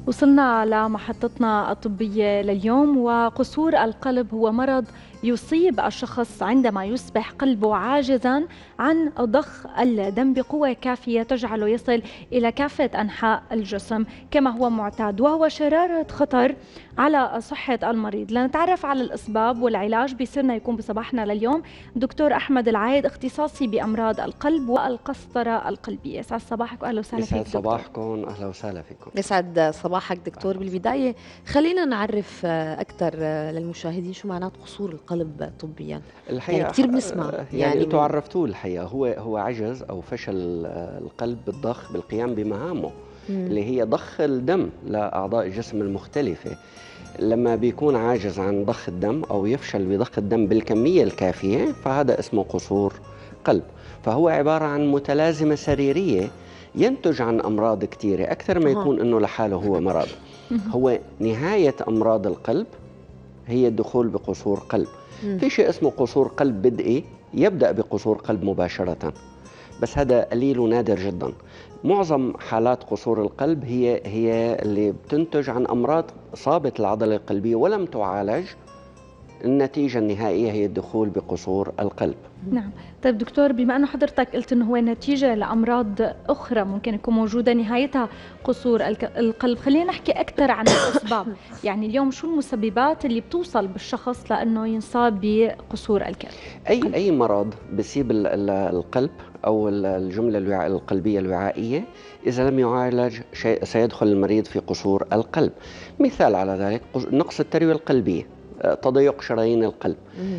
وصلنا لمحطتنا الطبية لليوم. وقصور القلب هو مرض يصيب الشخص عندما يصبح قلبه عاجزا عن ضخ الدم بقوة كافية تجعله يصل إلى كافة أنحاء الجسم كما هو معتاد، وهو شرارة خطر على صحة المريض. لنتعرف على الأسباب والعلاج بيصيرنا يكون بصباحنا لليوم دكتور أحمد العايد، اختصاصي بأمراض القلب والقسطرة القلبية. يسعد صباحك وأهلا وسهلا فيك يسعد دكتور. صباحكم، اهلا وسهلا فيكم. يسعد صباحك دكتور. بالبداية خلينا نعرف أكثر للمشاهدين شو معنات قصور القلب طبيا. الحقيقه يعني كثير بنسمع يعني انتم من عرفتوه. الحقيقه هو عجز او فشل القلب بالضخ بالقيام بمهامه اللي هي ضخ الدم لاعضاء الجسم المختلفه. لما بيكون عاجز عن ضخ الدم او يفشل بضخ الدم بالكميه الكافيه فهذا اسمه قصور قلب. فهو عباره عن متلازمه سريريه ينتج عن امراض كثيره اكثر ما يكون انه لحاله هو مرض. هو نهايه امراض القلب هي الدخول بقصور قلب. في شيء اسمه قصور قلب بدئي يبدأ بقصور قلب مباشرة، بس هذا قليل ونادر جدا. معظم حالات قصور القلب هي اللي بتنتج عن أمراض صابت العضلة القلبية ولم تعالج. النتيجة النهائية هي الدخول بقصور القلب. نعم. طيب دكتور، بما أنه حضرتك قلت أنه هو نتيجة لأمراض أخرى ممكن يكون موجودة نهايتها قصور القلب، خلينا نحكي أكثر عن الأسباب. يعني اليوم شو المسببات اللي بتوصل بالشخص لأنه ينصاب بقصور القلب؟ أي مرض بيصيب القلب أو الجملة القلبية الوعائية إذا لم يعالج سيدخل المريض في قصور القلب. مثال على ذلك نقص التروية القلبية، تضيق شرايين القلب.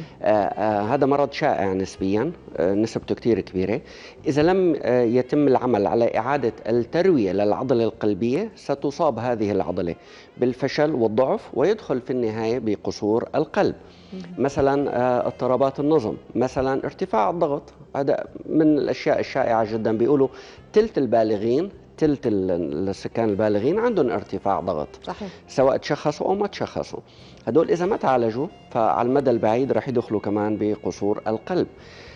هذا مرض شائع نسبيا، نسبته كتير كبيرة. إذا لم يتم العمل على إعادة التروية للعضلة القلبية ستصاب هذه العضلة بالفشل والضعف ويدخل في النهاية بقصور القلب. مثلا اضطرابات النظم، مثلا ارتفاع الضغط، هذا من الأشياء الشائعة جدا. بيقولوا ثلث البالغين، ثلث السكان البالغين عندهم ارتفاع ضغط. صحيح. سواء تشخصوا أو ما تشخصوا. هدول إذا ما تعالجوا فعلى المدى البعيد رح يدخلوا كمان بقصور القلب.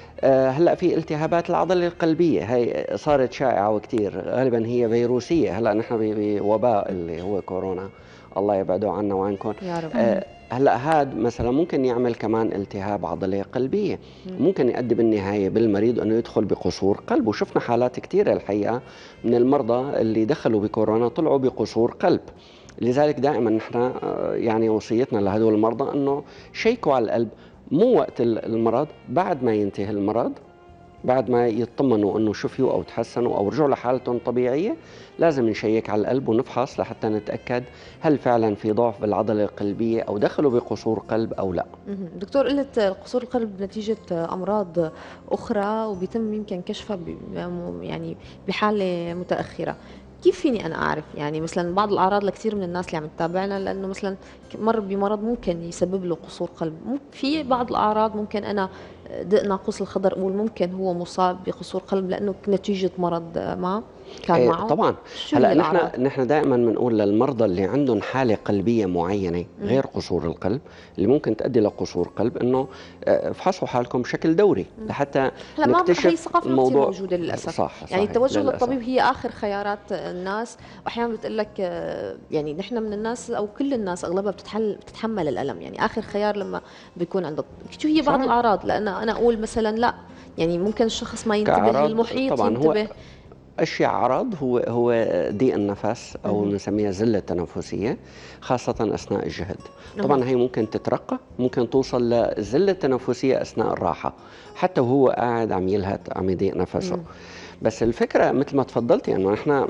هلا في التهابات العضله القلبيه، هي صارت شائعه وكثير، غالبا هي فيروسيه. هلا نحن بوباء اللي هو كورونا، الله يبعده عنا وعنكم يا رب. هلا هذا مثلا ممكن يعمل كمان التهاب عضليه قلبيه، ممكن يؤدي بالنهايه بالمريض انه يدخل بقصور قلب. وشفنا حالات كثيره الحقيقه من المرضى اللي دخلوا بكورونا طلعوا بقصور قلب. لذلك دائما نحن يعني وصيتنا لهدول المرضى انه شيكوا على القلب، مو وقت المرض، بعد ما ينتهي المرض، بعد ما يطمنوا انه شفيوا او تحسنوا او رجعوا لحالتهم الطبيعيه، لازم نشيك على القلب ونفحص لحتى نتاكد هل فعلا في ضعف بالعضله القلبيه او دخلوا بقصور قلب او لا. دكتور، قلت قصور القلب نتيجة أمراض أخرى وبيتم يمكن كشفها يعني بحالة متأخرة. كيف فيني أنا أعرف؟ يعني مثلا بعض الأعراض لكثير من الناس اللي عم تتابعنا، لأنه مثلا مر بمرض ممكن يسبب له قصور قلب. في بعض الأعراض ممكن أنا دق ناقوس الخضر أقول ممكن هو مصاب بقصور قلب لأنه نتيجة مرض ما كان معه. طبعا. هلا نحن دائما بنقول للمرضى اللي عندهم حاله قلبيه معينه غير قصور القلب اللي ممكن تؤدي لقصور قلب انه افحصوا حالكم بشكل دوري لحتى نكتشف هي ثقافه الموضوع. موجوده للاسف. صح. يعني التوجه للأسف. للطبيب هي اخر خيارات الناس. واحيانا بتقول لك يعني نحن من الناس او كل الناس اغلبها بتتحمل الالم. يعني اخر خيار لما بيكون عنده شو هي بعض الاعراض، لان انا اقول مثلا لا، يعني ممكن الشخص ما ينتبه للمحيط، طبعا ينتبه. أشياء أعراض هو ضيق النفس أو نسميها زلة تنفسية خاصة أثناء الجهد. طبعا هي ممكن تترقى، ممكن توصل لزلة تنفسية أثناء الراحة، حتى وهو قاعد عم يلهث عم يضيق نفسه. بس الفكرة مثل ما تفضلتي أنه نحن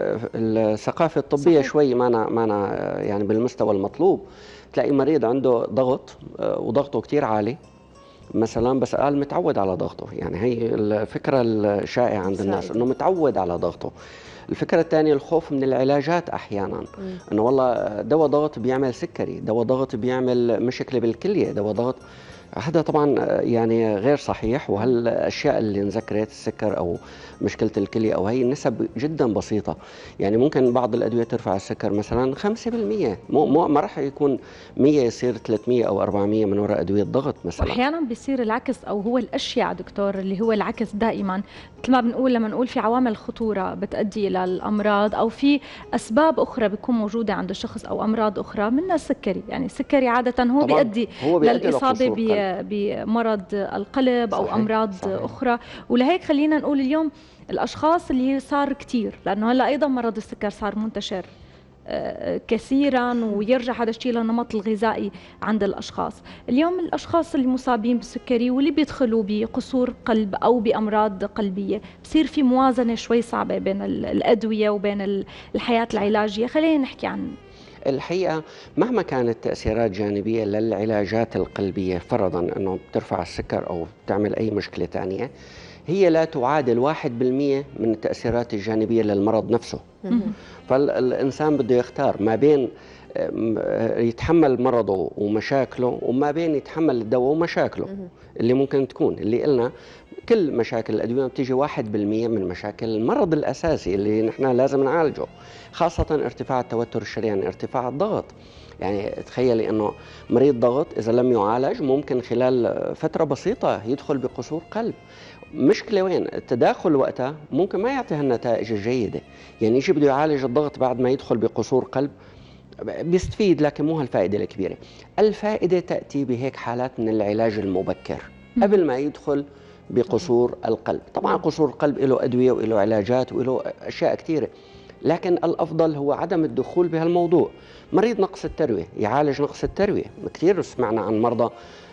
الثقافة الطبية صحيح. شوي معنا يعني بالمستوى المطلوب. تلاقي مريض عنده ضغط وضغطه كتير عالي مثلا، بس قال متعود على ضغطه. يعني هي الفكرة الشائعة عند الناس انه متعود على ضغطه. الفكرة الثانية الخوف من العلاجات احيانا، انه والله دواء ضغط بيعمل سكري، دواء ضغط بيعمل مشكلة بالكلية، دواء ضغط. هذا طبعا يعني غير صحيح، وهالاشياء اللي انذكرت السكر او مشكله الكليه او هي النسب جدا بسيطه. يعني ممكن بعض الادويه ترفع السكر مثلا 5%، ما راح يكون 100 يصير 300 او 400 من وراء ادويه ضغط مثلا. واحيانا بيصير العكس، او هو الاشيع دكتور اللي هو العكس دائما، مثل ما بنقول لما نقول في عوامل خطوره بتؤدي الى الامراض، او في اسباب اخرى بتكون موجوده عند الشخص او امراض اخرى منها السكري. يعني السكري عاده هو بيؤدي للاصابه بمرض القلب او صحيح. امراض صحيح. اخرى. ولهيك خلينا نقول اليوم الاشخاص اللي صار كثير، لانه هلا ايضا مرض السكر صار منتشر كثيرا، ويرجع هذا الشيء للنمط الغذائي عند الاشخاص. اليوم الاشخاص اللي مصابين بالسكري واللي بيدخلوا بقصور قلب او بامراض قلبيه بصير في موازنه شوي صعبه بين الادويه وبين الحياه العلاجيه. خلينا نحكي عن الحقيقة مهما كانت تأثيرات جانبية للعلاجات القلبية، فرضا أنه بترفع السكر أو بتعمل أي مشكلة ثانية، هي لا تعادل 1% من التأثيرات الجانبية للمرض نفسه. فالإنسان بده يختار ما بين يتحمل مرضه ومشاكله وما بين يتحمل الدواء ومشاكله اللي ممكن تكون، اللي قلنا كل مشاكل الأدوية بتيجي 1% من مشاكل المرض الأساسي اللي نحن لازم نعالجه، خاصة ارتفاع التوتر الشرياني، ارتفاع الضغط. يعني تخيلي أنه مريض ضغط إذا لم يعالج ممكن خلال فترة بسيطة يدخل بقصور قلب. مشكلة وين؟ التداخل وقتها ممكن ما يعطيها النتائج الجيدة. يعني يجي بده يعالج الضغط بعد ما يدخل بقصور قلب بيستفيد، لكن مو هالفائدة الكبيرة. الفائدة تأتي بهيك حالات من العلاج المبكر قبل ما يدخل بقصور القلب. طبعا قصور القلب له أدوية وله علاجات وله أشياء كثيرة، لكن الأفضل هو عدم الدخول بهالموضوع. مريض نقص التروية يعالج نقص التروية. كثير سمعنا عن مرضى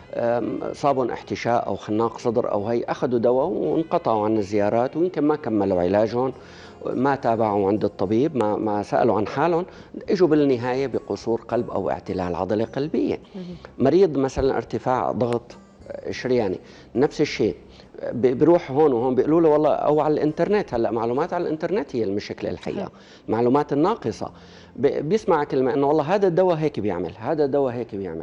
صابهم احتشاء أو خناق صدر أو هي أخذوا دواء وانقطعوا عن الزيارات، ويمكن ما كملوا علاجهم، ما تابعوا عند الطبيب، ما سألوا عن حالهم، اجوا بالنهاية بقصور قلب أو اعتلال عضلة قلبية. مريض مثلا ارتفاع ضغط شرياني نفس الشيء، بيروح هون وهون بيقولوا له والله، او على الانترنت، هلا معلومات على الانترنت هي المشكله الحقيقه، المعلومات الناقصه. بيسمع كلمه انه والله هذا الدواء هيك بيعمل، هذا الدواء هيك بيعمل،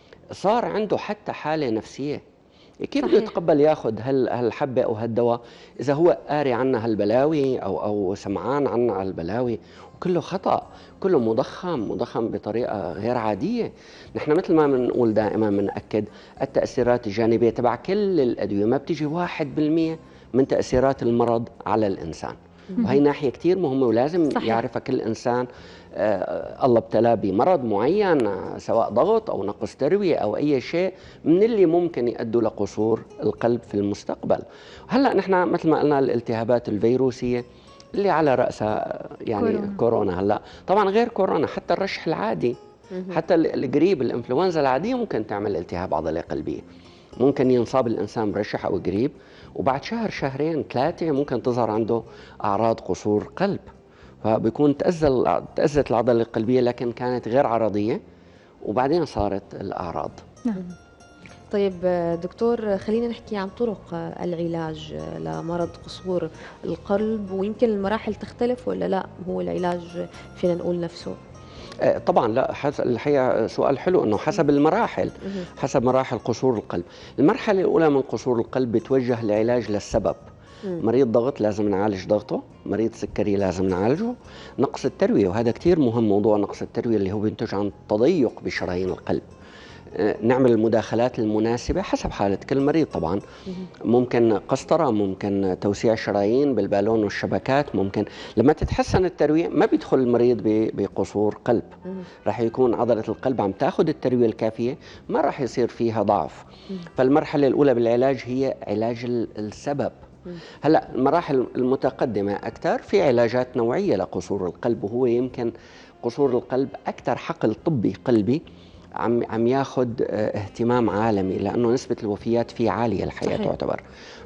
صار عنده حتى حاله نفسيه. كيف بده يتقبل ياخذ هالحبه او هالدواء اذا هو قاري عنها هالبلاوي او سمعان عنها هالبلاوي؟ وكله خطا، كله مضخم بطريقه غير عاديه. نحن مثل ما بنقول دائما بنأكد التاثيرات الجانبيه تبع كل الادويه ما بتيجي 1% من تاثيرات المرض على الانسان. وهي ناحيه كثير مهمه ولازم يعرفها كل انسان. الله ابتلاه بمرض معين سواء ضغط أو نقص تروية أو أي شيء من اللي ممكن يؤدوا لقصور القلب في المستقبل. هلأ نحن مثل ما قلنا الالتهابات الفيروسية اللي على رأسها يعني كورونا. هلأ طبعا غير كورونا، حتى الرشح العادي، حتى القريب الإنفلونزا العادية ممكن تعمل التهاب عضلة قلبية. ممكن ينصاب الإنسان برشح أو قريب وبعد شهر شهرين ثلاثة ممكن تظهر عنده أعراض قصور قلب. فبيكون تأذت العضلة القلبية لكن كانت غير عرضية وبعدين صارت الأعراض. نعم. طيب دكتور، خلينا نحكي عن طرق العلاج لمرض قصور القلب، ويمكن المراحل تختلف ولا لا؟ هو العلاج فينا نقول نفسه؟ طبعا لا، الحقيقة سؤال حلو انه حسب المراحل، حسب مراحل قصور القلب. المرحلة الأولى من قصور القلب بتوجه العلاج للسبب. مريض ضغط لازم نعالج ضغطه، مريض سكري لازم نعالجه، نقص التروية، وهذا كثير مهم موضوع نقص التروية اللي هو بينتج عن تضيق بشرايين القلب. نعمل المداخلات المناسبة حسب حالة كل مريض طبعا. ممكن قسطرة، ممكن توسيع شرايين بالبالون والشبكات، ممكن لما تتحسن التروية ما بيدخل المريض بقصور قلب، راح يكون عضلة القلب عم تاخذ التروية الكافية، ما راح يصير فيها ضعف. فالمرحلة الأولى بالعلاج هي علاج السبب. هلا المراحل المتقدمة أكثر في علاجات نوعية لقصور القلب، وهو يمكن قصور القلب أكثر حقل طبي قلبي عم ياخذ اهتمام عالمي، لانه نسبه الوفيات فيه عاليه الحقيقه تعتبر.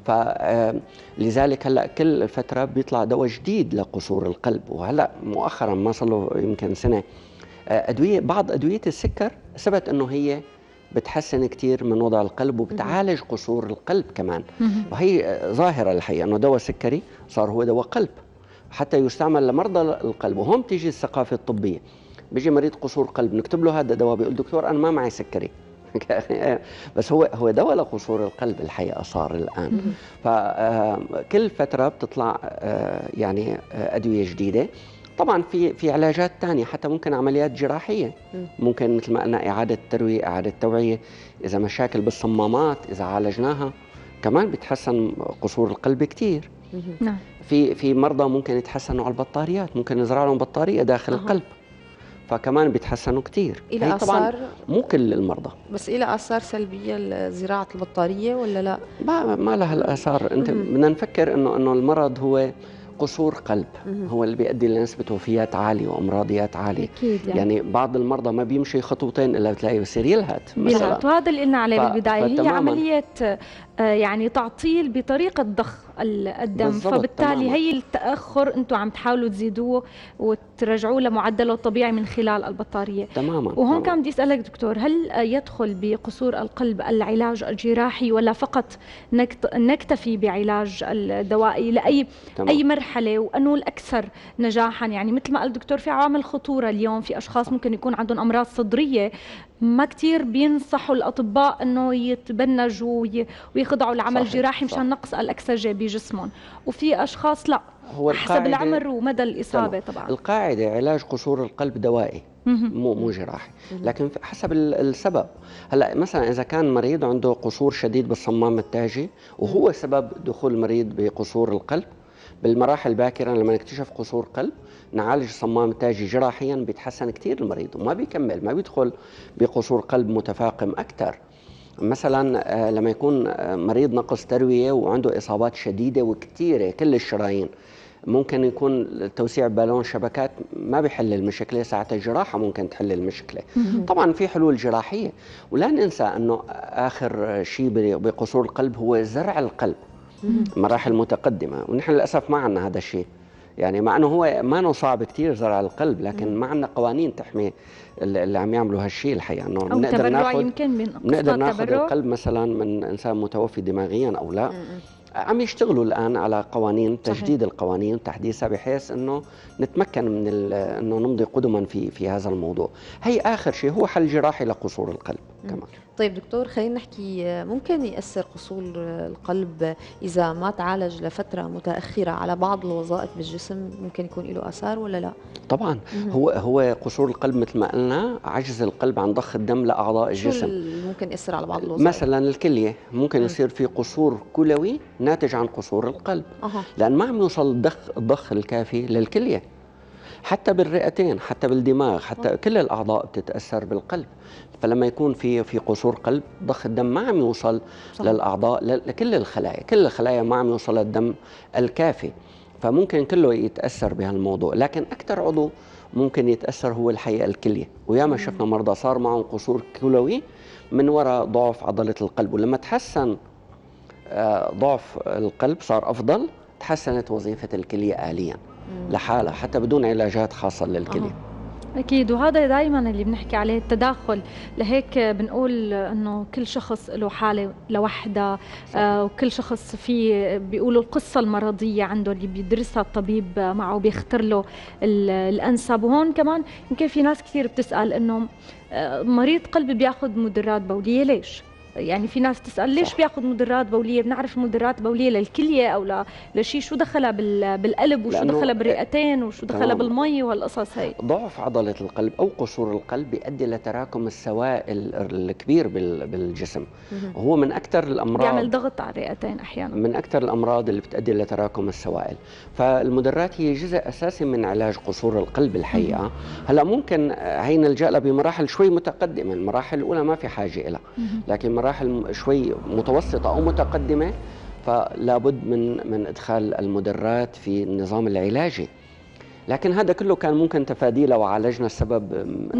فلذلك هلا كل فتره بيطلع دواء جديد لقصور القلب. وهلا مؤخرا ما صار له يمكن سنه ادويه، بعض ادويه السكر ثبت انه هي بتحسن كثير من وضع القلب وبتعالج قصور القلب كمان. وهي ظاهره الحقيقه انه دواء سكري صار هو دواء قلب حتى يستعمل لمرضى القلب. وهون بتيجي الثقافه الطبيه، بيجي مريض قصور قلب نكتب له هذا الدواء، بيقول دكتور انا ما معي سكري، بس هو دواء لقصور القلب الحقيقه صار الان. فكل فتره بتطلع يعني ادويه جديده. طبعا في علاجات ثانيه، حتى ممكن عمليات جراحيه، ممكن مثل ما قلنا اعاده ترويه، اعاده توعيه، اذا مشاكل بالصمامات اذا عالجناها كمان بيتحسن قصور القلب كثير. نعم. في مرضى ممكن يتحسنوا على البطاريات، ممكن نزرع لهم بطاريه داخل القلب، فكمان بيتحسنوا كثير. إلى طبعا آثار، مو كل المرضى، بس إلى آثار سلبية زراعة البطارية ولا لا؟ ما لها الآثار. انت بدنا نفكر انه المرض هو قصور قلب، هو اللي بيؤدي لنسبة وفيات عالية وأمراضيات عالية. أكيد يعني بعض المرضى ما بيمشي خطوتين إلا بتلاقيه بصير يلهث مثلا. وهذا اللي قلنا عليه بالبداية، هي عملية يعني تعطيل بطريقة ضخ الدم، فبالتالي تماماً. هي التأخر أنتم عم تحاولوا تزيدوه وترجعوه لمعدله الطبيعي من خلال البطارية. تماما. وهون كان بدي أسألك دكتور، هل يدخل بقصور القلب العلاج الجراحي ولا فقط نكتفي بعلاج الدوائي لأي أي مرحلة، وأنه الأكثر نجاحا؟ يعني مثل ما قال الدكتور في عوامل خطورة اليوم، في أشخاص ممكن يكون عندهم أمراض صدرية ما كتير بينصحوا الأطباء أنه يتبنجوا ويخضعوا لعمل جراحي مشان نقص الأكسجة بجسمهم، وفي أشخاص لا، حسب العمر ومدى الإصابة. طبعا القاعدة علاج قصور القلب دوائي مو جراحي، لكن حسب السبب. هلا مثلا إذا كان مريض عنده قصور شديد بالصمام التاجي وهو سبب دخول المريض بقصور القلب، بالمراحل الباكرة لما نكتشف قصور قلب نعالج الصمام التاجي جراحيا بيتحسن كثير المريض وما بيكمل، ما بيدخل بقصور قلب متفاقم أكثر. مثلا لما يكون مريض نقص تروية وعنده إصابات شديدة وكثيرة كل الشرايين، ممكن يكون توسيع بالون شبكات ما بيحل المشكلة، ساعتها الجراحة ممكن تحل المشكلة. طبعا في حلول جراحية، ولا ننسى أنه آخر شيء بقصور القلب هو زرع القلب مراحل متقدمة، ونحن للأسف ما عندنا هذا الشيء. يعني مع أنه هو ما صعب كثير زرع القلب، لكن ما عندنا قوانين تحمي اللي عم يعملوا هالشيء الحقيقة. أنه نقدر ناخذ القلب مثلا من إنسان متوفي دماغيا أو لا. عم يشتغلوا الآن على قوانين تجديد القوانين وتحديثها بحيث أنه نتمكن من أنه نمضي قدما في هذا الموضوع. هي آخر شيء هو حل جراحي لقصور القلب كمان. طيب دكتور، خلينا نحكي، ممكن يأثر قصور القلب إذا ما تعالج لفترة متأخرة على بعض الوظائف بالجسم؟ ممكن يكون له آثار ولا لا؟ طبعا. هو قصور القلب مثل ما قلنا عجز القلب عن ضخ الدم لأعضاء الجسم. شو ممكن يأثر على بعض الوظائف؟ مثلا الكلية ممكن يصير في قصور كلوي ناتج عن قصور القلب، لأن ما عم يوصل الضخ الكافي للكلية. حتى بالرئتين، حتى بالدماغ، حتى كل الأعضاء بتتأثر بالقلب. فلما يكون في قصور قلب ضخ الدم ما عم يوصل للأعضاء، لكل الخلايا، كل الخلايا ما عم يوصل الدم الكافي، فممكن كله يتأثر بهالموضوع. لكن أكثر عضو ممكن يتأثر هو الحقيقة الكلية، وياما شفنا مرضى صار معهم قصور كلوي من وراء ضعف عضلة القلب، ولما تحسن ضعف القلب صار أفضل، تحسنت وظيفة الكلية آليا لحالها حتى بدون علاجات خاصة للكلية. أكيد، وهذا دائما اللي بنحكي عليه التداخل. لهيك بنقول أنه كل شخص له حالة لوحدها، وكل شخص بيقولوا القصة المرضية عنده اللي بيدرسها الطبيب معه بيختار له الأنسب. وهون كمان يمكن في ناس كثير بتسأل أنه مريض قلب بياخذ مدرات بولية ليش؟ يعني في ناس تسأل ليش بياخذ مدرات بولية؟ بنعرف مدرات بولية للكلية أو لشيء، شو دخلها بالقلب وشو دخلها بالرئتين وشو دخلها بالمي وهالقصص هي؟ ضعف عضلة القلب أو قصور القلب بيؤدي لتراكم السوائل الكبير بالجسم، وهو من أكثر الأمراض، بيعمل ضغط على الرئتين أحيانا، من أكثر الأمراض اللي بتؤدي لتراكم السوائل. فالمدرات هي جزء أساسي من علاج قصور القلب الحقيقة. هلا ممكن هي نلجأ لها بمراحل شوي متقدمة، المراحل الأولى ما في حاجة لها، لكن مراحل شوي متوسطة أو متقدمة فلا بد من إدخال المدرات في النظام العلاجي. لكن هذا كله كان ممكن تفاديه لو عالجنا السبب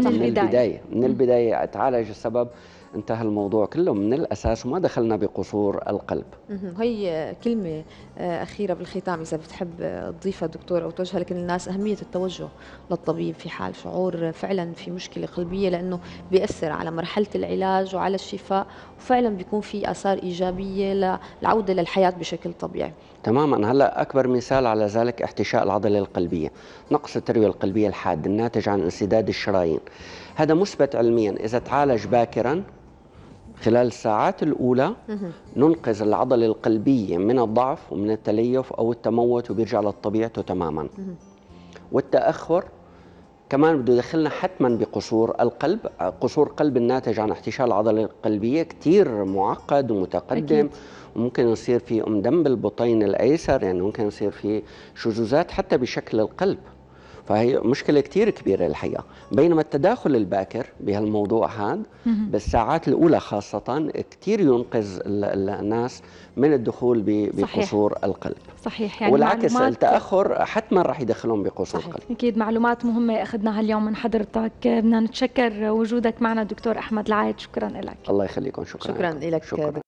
من البداية تعالج السبب، انتهى الموضوع كله من الأساس وما دخلنا بقصور القلب. هي كلمة أخيرة بالختام إذا بتحب تضيفها دكتور أو توجهها لكل الناس، أهمية التوجه للطبيب في حال شعور فعلا في مشكلة قلبية، لأنه بيأثر على مرحلة العلاج وعلى الشفاء، وفعلا بيكون في آثار إيجابية للعودة للحياة بشكل طبيعي. تماما. هلا أكبر مثال على ذلك احتشاء العضلة القلبية، نقص التروية القلبية الحاد الناتج عن انسداد الشرايين. هذا مثبت علميا إذا تعالج باكرا خلال الساعات الأولى ننقذ العضلة القلبية من الضعف ومن التليف أو التموت وبيرجع لطبيعته تماما. والتأخر كمان بده يدخلنا حتما بقصور القلب. قصور قلب الناتج عن احتشال العضلة القلبية كتير معقد ومتقدم أكيد. وممكن يصير في دم بالبطين الأيسر، يعني ممكن يصير في شذوذات حتى بشكل القلب، فهي مشكلة كتير كبيرة الحقيقة. بينما التداخل الباكر بهالموضوع هذا بالساعات الأولى خاصة كتير ينقذ الناس من الدخول بقصور القلب. صحيح. يعني والعكس التأخر حتما رح يدخلهم بقصور القلب. أكيد معلومات مهمة أخذناها اليوم من حضرتك. بدنا نتشكر وجودك معنا دكتور أحمد العايد. شكرا لك. الله يخليكم. شكرا لك.